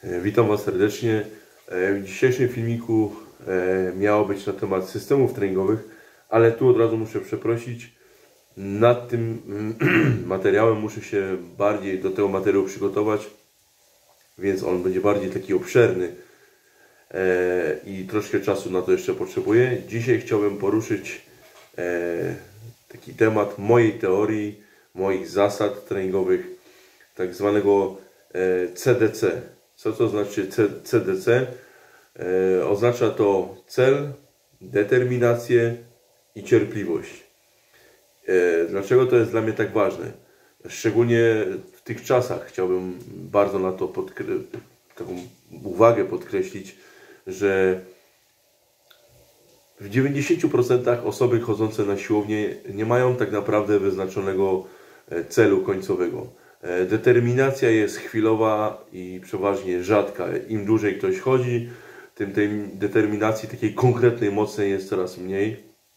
Witam Was serdecznie. W dzisiejszym filmiku miało być na temat systemów treningowych, ale tu od razu muszę przeprosić. Nad tym materiałem muszę się bardziej do tego materiału przygotować, więc on będzie bardziej taki obszerny i troszkę czasu na to jeszcze potrzebuję. Dzisiaj chciałbym poruszyć taki temat mojej teorii, moich zasad treningowych, tak zwanego CDC. Co to znaczy CDC? Oznacza to cel, determinację i cierpliwość. Dlaczego to jest dla mnie tak ważne? Szczególnie w tych czasach chciałbym bardzo na to taką uwagę podkreślić, że w 90% osoby chodzące na siłownię nie mają tak naprawdę wyznaczonego celu końcowego. Determinacja jest chwilowa i przeważnie rzadka. Im dłużej ktoś chodzi, tym tej determinacji takiej konkretnej, mocnej jest coraz mniej.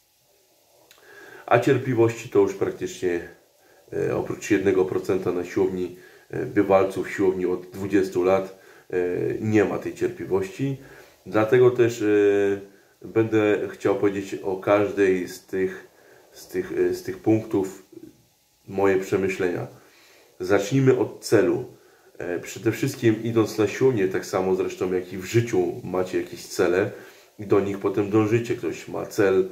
A cierpliwości to już praktycznie oprócz 1% na siłowni, bywalców siłowni od 20 lat nie ma tej cierpliwości. Dlatego też będę chciał powiedzieć o każdej z tych punktów moje przemyślenia. Zacznijmy od celu. Przede wszystkim idąc na siłownię, tak samo zresztą jak i w życiu macie jakieś cele i do nich potem dążycie. Ktoś ma cel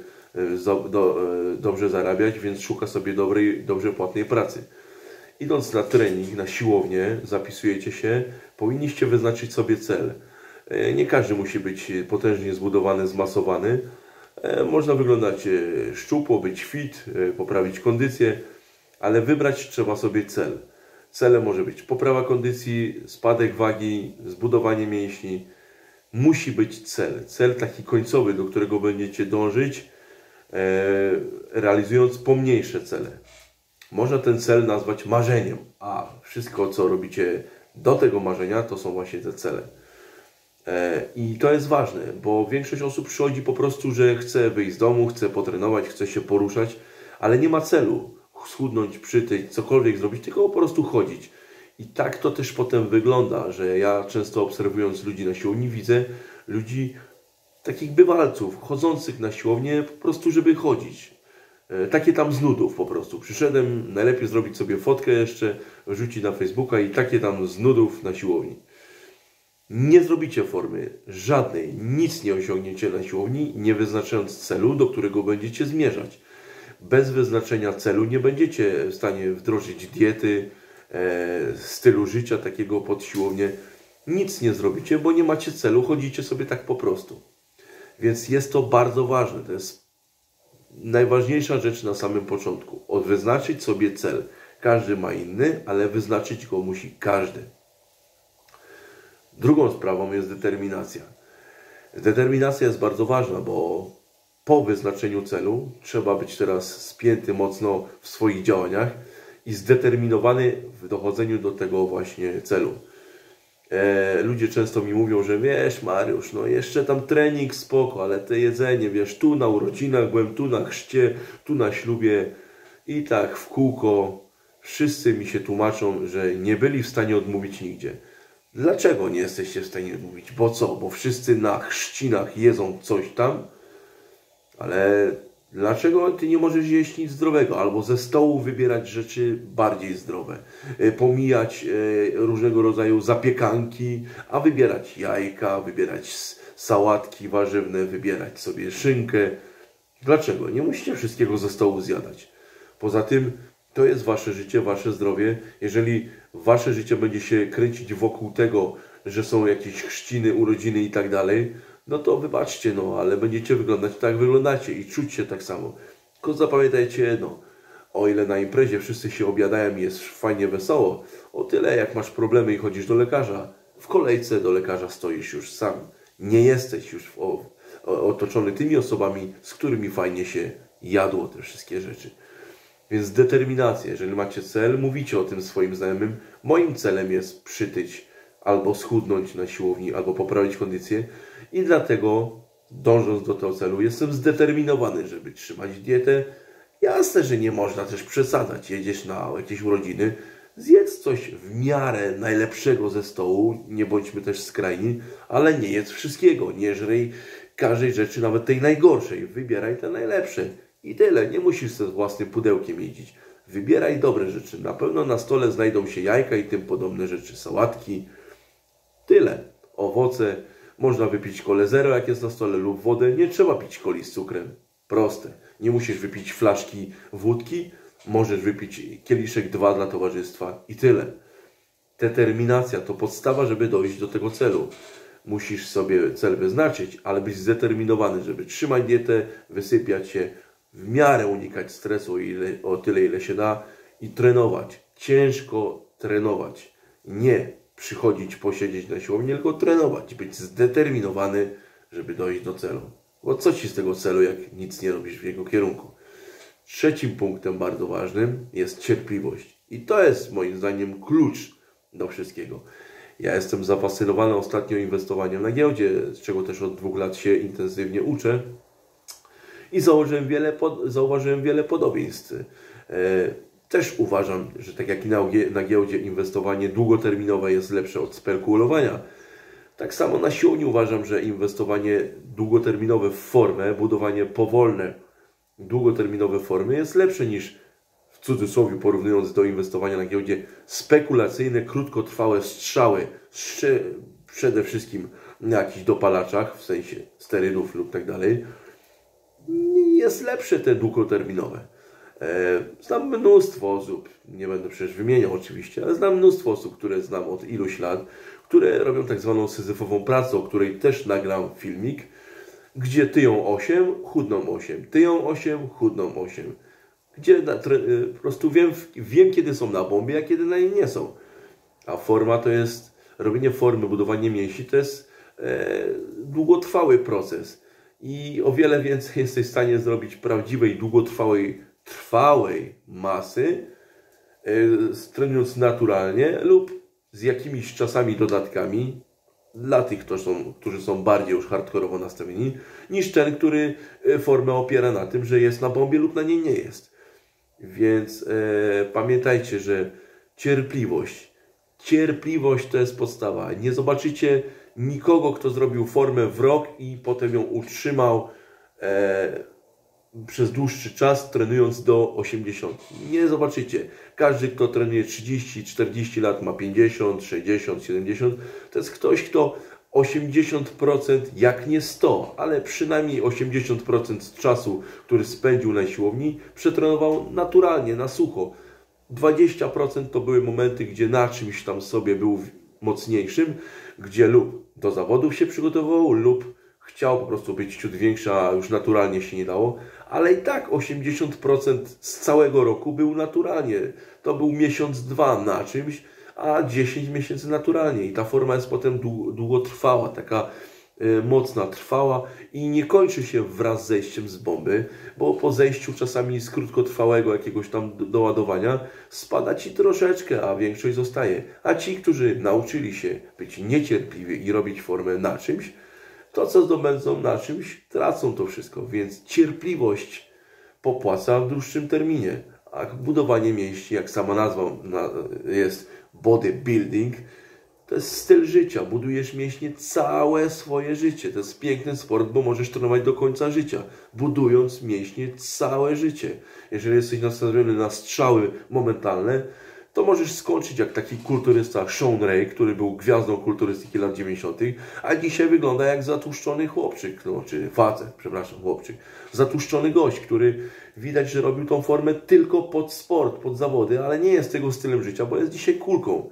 dobrze zarabiać, więc szuka sobie dobrze płatnej pracy. Idąc na trening, na siłownię, zapisujecie się, powinniście wyznaczyć sobie cel. Nie każdy musi być potężnie zbudowany, zmasowany. Można wyglądać szczupło, być fit, poprawić kondycję, ale wybrać trzeba sobie cel. Celem może być poprawa kondycji, spadek wagi, zbudowanie mięśni. Musi być cel. Cel taki końcowy, do którego będziecie dążyć, realizując pomniejsze cele. Można ten cel nazwać marzeniem, a wszystko, co robicie do tego marzenia, to są właśnie te cele. I to jest ważne, bo większość osób przychodzi po prostu, że chce wyjść z domu, chce potrenować, chce się poruszać, ale nie ma celu schudnąć, przytyć, cokolwiek zrobić, tylko po prostu chodzić. I tak to też potem wygląda, że ja często obserwując ludzi na siłowni widzę ludzi, takich bywalców, chodzących na siłownię po prostu, żeby chodzić. Takie tam z nudów po prostu. Przyszedłem, najlepiej zrobić sobie fotkę jeszcze, wrzucić na Facebooka i takie tam z nudów na siłowni. Nie zrobicie formy żadnej, nic nie osiągniecie na siłowni, nie wyznaczając celu, do którego będziecie zmierzać. Bez wyznaczenia celu nie będziecie w stanie wdrożyć diety, stylu życia takiego pod siłownię. Nic nie zrobicie, bo nie macie celu, chodzicie sobie tak po prostu. Więc jest to bardzo ważne. To jest najważniejsza rzecz na samym początku. Wyznaczyć sobie cel. Każdy ma inny, ale wyznaczyć go musi każdy. Drugą sprawą jest determinacja. Determinacja jest bardzo ważna, bo po wyznaczeniu celu trzeba być teraz spięty mocno w swoich działaniach i zdeterminowany w dochodzeniu do tego właśnie celu. Ludzie często mi mówią, że wiesz Mariusz, no jeszcze tam trening spoko, ale te jedzenie, wiesz, tu na urodzinach byłem, tu na chrzcie, tu na ślubie i tak w kółko. Wszyscy mi się tłumaczą, że nie byli w stanie odmówić nigdzie. Dlaczego nie jesteście w stanie odmówić? Bo co? Bo wszyscy na chrzcinach jedzą coś tam, ale dlaczego ty nie możesz jeść nic zdrowego? Albo ze stołu wybierać rzeczy bardziej zdrowe. Pomijać różnego rodzaju zapiekanki, a wybierać jajka, wybierać sałatki warzywne, wybierać sobie szynkę. Dlaczego? Nie musicie wszystkiego ze stołu zjadać. Poza tym to jest wasze życie, wasze zdrowie. Jeżeli wasze życie będzie się kręcić wokół tego, że są jakieś chrzciny, urodziny i tak dalej, no to wybaczcie, no, ale będziecie wyglądać tak, jak wyglądacie i czuć się tak samo. Tylko zapamiętajcie jedno, o ile na imprezie wszyscy się obiadają i jest fajnie wesoło, o tyle jak masz problemy i chodzisz do lekarza, w kolejce do lekarza stoisz już sam. Nie jesteś już otoczony tymi osobami, z którymi fajnie się jadło te wszystkie rzeczy. Więc determinacja, jeżeli macie cel, mówicie o tym swoim znajomym, moim celem jest przytyć, albo schudnąć na siłowni, albo poprawić kondycję i dlatego, dążąc do tego celu, jestem zdeterminowany, żeby trzymać dietę. Jasne, że nie można też przesadzać. Jedziesz na jakieś urodziny, Zjedz coś w miarę najlepszego ze stołu, nie bądźmy też skrajni, ale nie jedz wszystkiego, nie żrej każdej rzeczy, nawet tej najgorszej. Wybieraj te najlepsze i tyle. Nie musisz ze własnym pudełkiem jeździć. Wybieraj dobre rzeczy. Na pewno na stole znajdą się jajka i tym podobne rzeczy, sałatki. Tyle. Owoce. Można wypić kolę zero, jak jest na stole, lub wodę. Nie trzeba pić coli z cukrem. Proste. Nie musisz wypić flaszki wódki. Możesz wypić kieliszek 2 dla towarzystwa i tyle. Determinacja to podstawa, żeby dojść do tego celu. Musisz sobie cel wyznaczyć, ale być zdeterminowany, żeby trzymać dietę, wysypiać się, w miarę unikać stresu o tyle, ile się da i trenować. Ciężko trenować. Nie przychodzić, posiedzieć na siłowni, tylko trenować. Być zdeterminowany, żeby dojść do celu. Bo co ci z tego celu, jak nic nie robisz w jego kierunku? Trzecim punktem bardzo ważnym jest cierpliwość. I to jest moim zdaniem klucz do wszystkiego. Ja jestem zafascynowany ostatnio inwestowaniem na giełdzie, z czego też od 2 lat się intensywnie uczę. I zauważyłem wiele podobieństw. Też uważam, że tak jak i na giełdzie inwestowanie długoterminowe jest lepsze od spekulowania. Tak samo na siłowni uważam, że inwestowanie długoterminowe w formę, budowanie powolne, długoterminowe formy jest lepsze niż, w cudzysłowie porównując do inwestowania na giełdzie, spekulacyjne, krótkotrwałe strzały, przede wszystkim na jakichś dopalaczach, w sensie sterydów lub tak dalej. Jest lepsze te długoterminowe. Znam mnóstwo osób, nie będę przecież wymieniał oczywiście, ale znam mnóstwo osób, które znam od iluś lat, które robią tak zwaną syzyfową pracę, o której też nagram filmik, gdzie tyją 8, chudną 8, tyją 8, chudną 8. Gdzie po prostu wiem, kiedy są na bombie, a kiedy na niej nie są. A forma to jest, robienie formy, budowanie mięśni to jest długotrwały proces. I o wiele więcej jesteś w stanie zrobić prawdziwej, trwałej masy, trenując naturalnie lub z jakimiś czasami dodatkami dla tych, którzy są bardziej już hardkorowo nastawieni, niż ten, który formę opiera na tym, że jest na bombie lub na niej nie jest. Więc pamiętajcie, że cierpliwość to jest podstawa. Nie zobaczycie nikogo, kto zrobił formę w rok i potem ją utrzymał przez dłuższy czas, trenując do 80. Nie zobaczycie. Każdy, kto trenuje 30, 40 lat, ma 50, 60, 70. To jest ktoś, kto 80%, jak nie 100, ale przynajmniej 80% czasu, który spędził na siłowni, przetrenował naturalnie, na sucho. 20% to były momenty, gdzie na czymś tam sobie był mocniejszym, gdzie lub do zawodów się przygotowywał, lub chciał po prostu być ciut większy, a już naturalnie się nie dało, ale i tak 80% z całego roku był naturalnie. To był miesiąc, 2 na czymś, a 10 miesięcy naturalnie. I ta forma jest potem długotrwała, taka mocna, trwała i nie kończy się wraz z zejściem z bomby, bo po zejściu czasami z krótkotrwałego jakiegoś tam doładowania spada ci troszeczkę, a większość zostaje. A ci, którzy nauczyli się być niecierpliwi i robić formę na czymś, to co zdobędą na czymś, tracą to wszystko. Więc cierpliwość popłaca w dłuższym terminie. A budowanie mięśni, jak sama nazwa jest bodybuilding, to jest styl życia. Budujesz mięśnie całe swoje życie. To jest piękny sport, bo możesz trenować do końca życia, budując mięśnie całe życie. Jeżeli jesteś nastawiony na strzały momentalne, to możesz skończyć jak taki kulturysta Sean Ray, który był gwiazdą kulturystyki lat 90., a dzisiaj wygląda jak zatłuszczony chłopczyk, chłopczyk. Zatłuszczony gość, który widać, że robił tą formę tylko pod sport, pod zawody, ale nie jest tego stylem życia, bo jest dzisiaj kulką.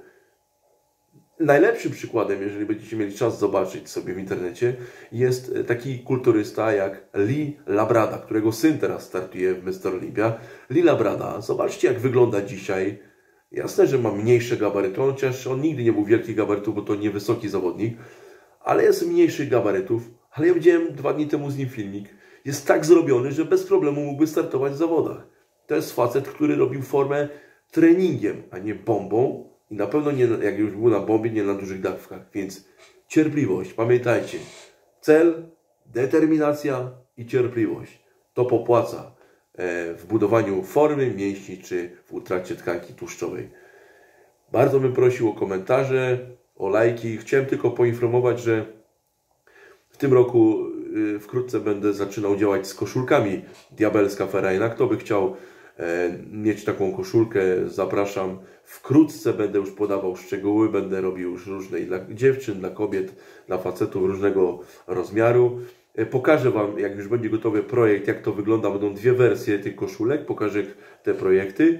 Najlepszym przykładem, jeżeli będziecie mieli czas zobaczyć sobie w internecie, jest taki kulturysta jak Lee Labrada, którego syn teraz startuje w Mr. Olympia. Lee Labrada, zobaczcie jak wygląda dzisiaj. Jasne, że ma mniejsze gabaryty, chociaż on nigdy nie był wielkich gabarytów, bo to niewysoki zawodnik, ale jest mniejszych gabarytów. Ale ja widziałem 2 dni temu z nim filmik. Jest tak zrobiony, że bez problemu mógłby startować w zawodach. To jest facet, który robił formę treningiem, a nie bombą. I na pewno nie, jak już był na bombie, nie na dużych dawkach. Więc cierpliwość, pamiętajcie. Cel, determinacja i cierpliwość. To popłaca w budowaniu formy, mięśni czy w utracie tkanki tłuszczowej. Bardzo bym prosił o komentarze, o lajki. Chciałem tylko poinformować, że w tym roku wkrótce będę zaczynał działać z koszulkami Diabelska Ferajna. Kto by chciał mieć taką koszulkę, zapraszam. Wkrótce będę już podawał szczegóły, będę robił już różne i dla dziewczyn, dla kobiet, dla facetów różnego rozmiaru. Pokażę Wam, jak już będzie gotowy projekt, jak to wygląda. Będą dwie wersje tych koszulek, pokażę te projekty.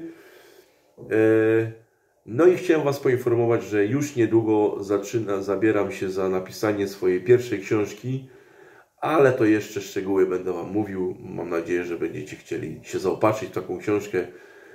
No i chciałem Was poinformować, że już niedługo zabieram się za napisanie swojej pierwszej książki, ale to jeszcze szczegóły będę Wam mówił. Mam nadzieję, że będziecie chcieli się zaopatrzyć w taką książkę.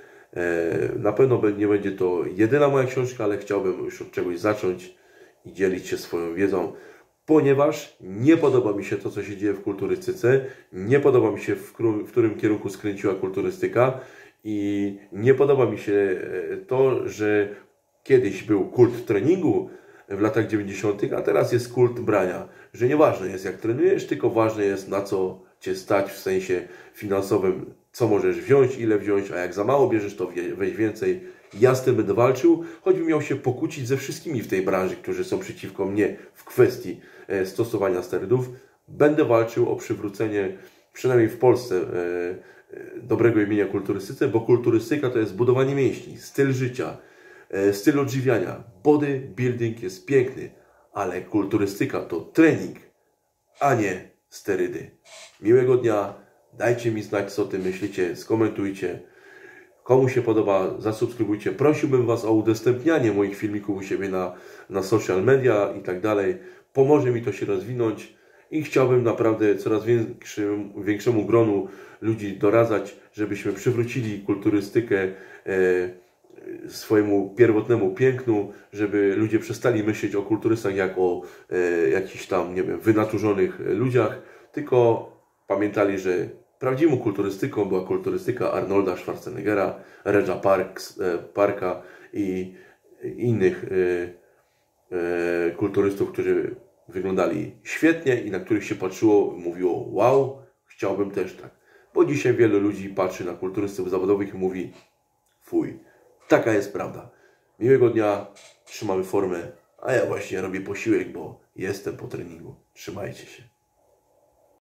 Na pewno nie będzie to jedyna moja książka, ale chciałbym już od czegoś zacząć i dzielić się swoją wiedzą, ponieważ nie podoba mi się to, co się dzieje w kulturystyce, nie podoba mi się, w którym kierunku skręciła kulturystyka i nie podoba mi się to, że kiedyś był kult treningu w latach 90., a teraz jest kult brania. Że nieważne jest, jak trenujesz, tylko ważne jest, na co Cię stać w sensie finansowym, co możesz wziąć, ile wziąć, a jak za mało bierzesz, to weź więcej. Ja z tym będę walczył, choćbym miał się pokłócić ze wszystkimi w tej branży, którzy są przeciwko mnie w kwestii stosowania sterydów. Będę walczył o przywrócenie, przynajmniej w Polsce, dobrego imienia kulturystyce, bo kulturystyka to jest budowanie mięśni, styl życia, styl odżywiania. Bodybuilding jest piękny, ale kulturystyka to trening, a nie sterydy. Miłego dnia, dajcie mi znać, co Ty myślicie, skomentujcie. Komu się podoba, zasubskrybujcie. Prosiłbym Was o udostępnianie moich filmików u siebie na social media i tak dalej. Pomoże mi to się rozwinąć i chciałbym naprawdę coraz większemu gronu ludzi doradzać, żebyśmy przywrócili kulturystykę swojemu pierwotnemu pięknu, żeby ludzie przestali myśleć o kulturystach jak o jakichś tam, nie wiem, wynaturzonych ludziach, tylko pamiętali, że prawdziwą kulturystyką była kulturystyka Arnolda Schwarzeneggera, Regia Parka i innych kulturystów, którzy wyglądali świetnie i na których się patrzyło, mówiło: wow, chciałbym też tak. Bo dzisiaj wielu ludzi patrzy na kulturystów zawodowych i mówi: fuj. Taka jest prawda. Miłego dnia, trzymamy formę, a ja właśnie robię posiłek, bo jestem po treningu. Trzymajcie się.